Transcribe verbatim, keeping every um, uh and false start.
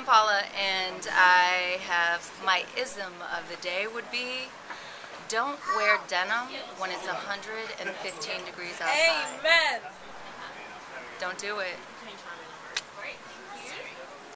I'm Paula, and I have my ism of the day would be, don't wear denim when it's one hundred fifteen degrees outside. Amen. Don't do it.